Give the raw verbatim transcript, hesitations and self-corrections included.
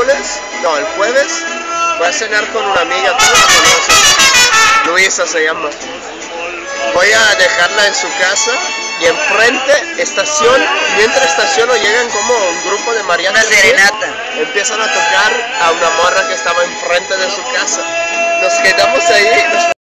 miércoles, no, el jueves, voy a cenar con una amiga, tú no la conoces, Luisa se llama. Voy a dejarla en su casa y enfrente, estación, mientras estaciono llegan como un grupo de mariachis. Una serenata. Empiezan a tocar a una morra que estaba enfrente de su casa. Nos quedamos ahí, nos